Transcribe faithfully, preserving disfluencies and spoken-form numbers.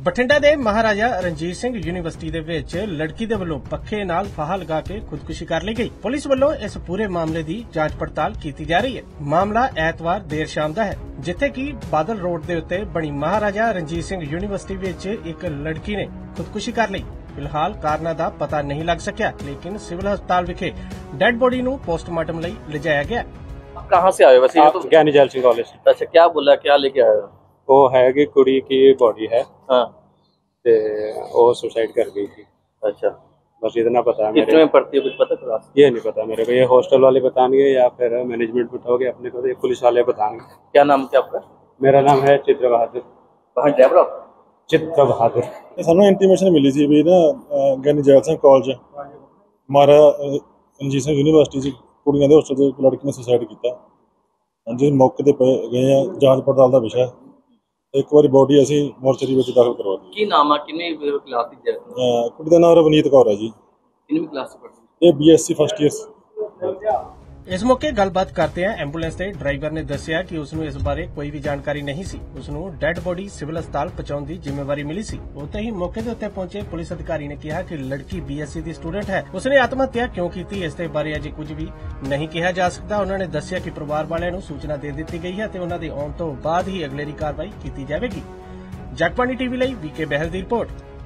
ਬਠਿੰਡਾ ਦੇ ਮਹਾਰਾਜਾ ਰਣਜੀਤ ਸਿੰਘ ਯੂਨੀਵਰਸਿਟੀ ਦੇ ਵਿੱਚ ਲੜਕੀ ਦੇ ਵੱਲੋਂ ਪੱਖੇ ਨਾਲ ਫਾਹਾ ਲਗਾ ਕੇ ਖੁਦਕੁਸ਼ੀ ਕਰ ਲਈ ਗਈ। ਪੁਲਿਸ ਵੱਲੋਂ ਇਸ ਪੂਰੇ ਮਾਮਲੇ ਦੀ ਜਾਂਚ ਪੜਤਾਲ ਕੀਤੀ ਜਾ ਰਹੀ ਹੈ। ਮਾਮਲਾ ਐਤਵਾਰ ਦੇਰ ਸ਼ਾਮ ਦਾ ਹੈ, ਜਿੱਥੇ ਕਿ ਬਾਦਲ ਰੋਡ ਦੇ ਉੱਤੇ ਬਣੀ ਮਹਾਰਾਜਾ ਰਣਜੀਤ ਸਿੰਘ ਯੂਨੀਵਰਸਿਟੀ ਵਿੱਚ ਇੱਕ ਲੜਕੀ ਨੇ ਖੁਦਕੁਸ਼ੀ ਕਰ ਲਈ। ਫਿਲਹਾਲ ਕਾਰਨਾਂ ਦਾ ਪਤਾ नहीं लग सकिया, लेकिन सिविल अस्पताल विखे डेड बॉडी ਨੂੰ पोस्टमार्टम ਲਈ ਲਿਜਾਇਆ ਗਿਆ। कहाँ से आए वैसे? तो ज्ञानी जैल सिंह कॉलेज। अच्छा, क्या बोला, क्या लेके आए हो? वो है कि कुड़ी की बॉडी है, हाँ, ते वो सुसाइड कर गई थी। अच्छा, बस इतना पता है कितने मेरे, में पढ़ती है कुछ पता क्लास? ये नहीं पता मेरे को। ये हॉस्टल वाले बताएंगे या फिर मैनेजमेंट बिठाओगे अपने को, ये पुलिस वाले बताएंगे। क्या नाम क्या आपका? मेरा नाम है चित्र बहादुर। कहाँ ड्राइवर हो? चित्र बहादुर। ਸਾਨੂੰ ਇੰਟੀਮੇਸ਼ਨ ਮਿਲੀ ਸੀ ਵੀ ਨਾ ਗਿਆਨੀ ਜੈਲ ਸਿੰਘ ਕਾਲਜ ਮਾਰਾ ਰਣਜੀਤ ਸਿੰਘ ਯੂਨੀਵਰਸਿਟੀ ਚ ਕੁੜੀਆਂ ਦੇ ਹੋਸਟਲ ਦੇ ਇੱਕ ਲੜਕੀ ਨੇ ਸੁਸਾਈਡ ਕੀਤਾ। ਹਾਂਜੀ, ਮੌਕੇ ਤੇ ਪਏ ਗਏ ਆ, ਜਾਂਚ ਪੜਤਾਲ ਦਾ ਵਿਸ਼ਾ। ਇੱਕ ਵਾਰੀ ਬੋਡੀ ਅਸੀਂ ਮੋਰਚਰੀ ਵਿੱਚ ਦਾਖਲ ਕਰਵਾ ਦਿੱਤੀ। ਕੀ ਨਾਮ ਆ, ਕਿੰਨੇ ਕਲਾਸ ਦੀ ਹੈ? ਕੁੜੀ ਦਾ ਨਾਮ ਰਵਨੀਤ ਕੌਰ ਹੈ ਜੀ। ਕਿੰਨੀ ਕਲਾਸ ਚ ਪੜ੍ਹਦੀ ਹੈ? ਇਹ ਬੀਐਸਸੀ ਫਸਟ ਈਅਰ। ਇਸ ਮੌਕੇ ਗੱਲਬਾਤ ਕਰਦਿਆਂ ਐਂਬੂਲੈਂਸ ਦੇ ਡਰਾਈਵਰ ਨੇ ਦੱਸਿਆ ਕਿ ਉਸ ਨੂੰ ਇਸ ਬਾਰੇ ਕੋਈ ਵੀ ਜਾਣਕਾਰੀ ਨਹੀਂ ਸੀ। ਉਸ ਨੂੰ ਡੈੱਡ ਬੋਡੀ ਸਿਵਲ ਹਸਪਤਾਲ ਪਹੁੰਚਾਉਣ ਦੀ ਜ਼ਿੰਮੇਵਾਰੀ ਮਿਲੀ ਸੀ। ਉੱਥੇ ਹੀ ਮੌਕੇ ਦੇ ਉੱਤੇ ਪਹੁੰਚੇ ਪੁਲਿਸ ਅਧਿਕਾਰੀ ਨੇ ਕਿਹਾ ਕਿ ਲੜਕੀ ਬੀਐਸਸੀ ਦੀ ਸਟੂਡੈਂਟ ਹੈ। ਉਸਨੇ ਆਤਮ ਹੱਤਿਆ ਕਿਉਂ ਕੀਤੀ, ਇਸ ਦੇ ਬਾਰੇ ਅਜੇ ਕੁਝ ਵੀ ਨਹੀਂ ਕਿਹਾ ਜਾ ਸਕਦਾ। ਉਹਨਾਂ ਨੇ ਦੱਸਿਆ ਕਿ ਪਰਿਵਾਰ ਵਾਲਿਆਂ ਨੂੰ ਸੂਚਨਾ ਦੇ ਦਿੱਤੀ ਗਈ ਹੈ ਤੇ ਉਹਨਾਂ ਦੇ ਆਉਣ ਤੋਂ ਬਾਅਦ ਹੀ ਅਗਲੇਰੀ ਕਾਰਵਾਈ ਕੀਤੀ ਜਾਵੇਗੀ। ਜਗਬਾਣੀ ਟੀਵੀ ਲਈ ਵੀਕੇ ਬਹਿਲ ਦੀ ਰਿਪੋਰਟ।